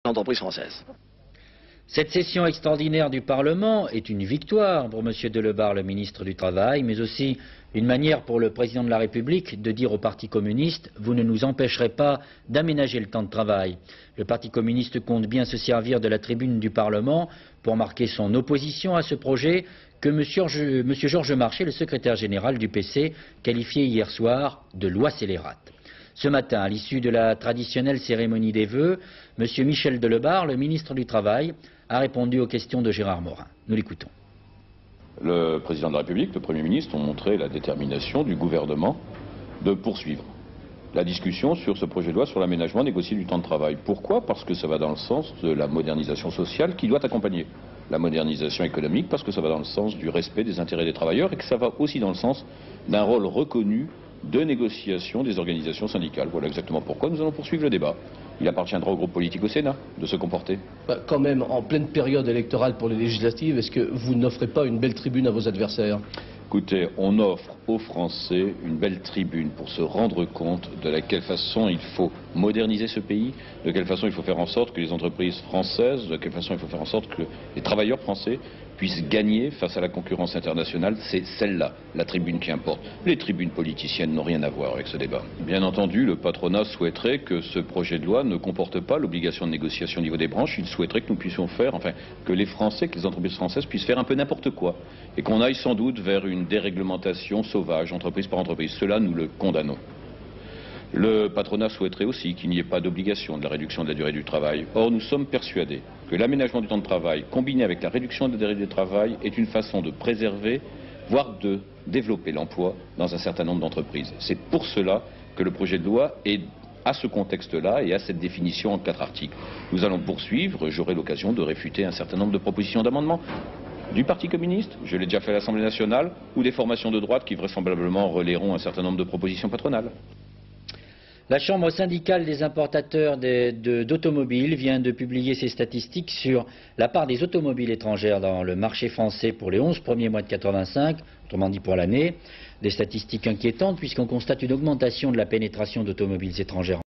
entreprises françaises. Cette session extraordinaire du Parlement est une victoire pour M. Delebarre, le ministre du Travail, mais aussi une manière pour le président de la République de dire au Parti communiste « Vous ne nous empêcherez pas d'aménager le temps de travail ». Le Parti communiste compte bien se servir de la tribune du Parlement pour marquer son opposition à ce projet que M. Georges Marchais, le secrétaire général du PC, qualifiait hier soir de loi scélérate. Ce matin, à l'issue de la traditionnelle cérémonie des vœux, M. Michel Delebarre, le ministre du Travail, a répondu aux questions de Gérard Morin. Nous l'écoutons. Le président de la République, le Premier ministre ont montré la détermination du gouvernement de poursuivre la discussion sur ce projet de loi sur l'aménagement négocié du temps de travail. Pourquoi? Parce que ça va dans le sens de la modernisation sociale qui doit accompagner la modernisation économique, parce que ça va dans le sens du respect des intérêts des travailleurs et que ça va aussi dans le sens d'un rôle reconnu de négociation des organisations syndicales. Voilà exactement pourquoi nous allons poursuivre le débat. Il appartiendra au groupe politique au Sénat de se comporter. Quand même, en pleine période électorale pour les législatives, est-ce que vous n'offrez pas une belle tribune à vos adversaires? Écoutez, on offre aux Français une belle tribune pour se rendre compte de quelle façon il faut moderniser ce pays, de quelle façon il faut faire en sorte que les entreprises françaises, de quelle façon il faut faire en sorte que les travailleurs français puissent gagner face à la concurrence internationale. C'est celle-là, la tribune qui importe. Les tribunes politiciennes n'ont rien à voir avec ce débat. Bien entendu, le patronat souhaiterait que ce projet de loi ne comporte pas l'obligation de négociation au niveau des branches. Il souhaiterait que nous puissions faire, enfin, que les Français, que les entreprises françaises puissent faire un peu n'importe quoi. Et qu'on aille sans doute vers une déréglementation sauvage, entreprise par entreprise. Cela, nous le condamnons. Le patronat souhaiterait aussi qu'il n'y ait pas d'obligation de la réduction de la durée du travail. Or, nous sommes persuadés que l'aménagement du temps de travail, combiné avec la réduction de la durée du travail, est une façon de préserver, voire de développer l'emploi dans un certain nombre d'entreprises. C'est pour cela que le projet de loi est à ce contexte-là et à cette définition en 4 articles. Nous allons poursuivre, j'aurai l'occasion de réfuter un certain nombre de propositions d'amendement du Parti communiste, je l'ai déjà fait à l'Assemblée nationale, ou des formations de droite qui vraisemblablement relaieront un certain nombre de propositions patronales. La Chambre syndicale des importateurs d'automobiles vient de publier ses statistiques sur la part des automobiles étrangères dans le marché français pour les 11 premiers mois de 85, autrement dit pour l'année. Des statistiques inquiétantes puisqu'on constate une augmentation de la pénétration d'automobiles étrangères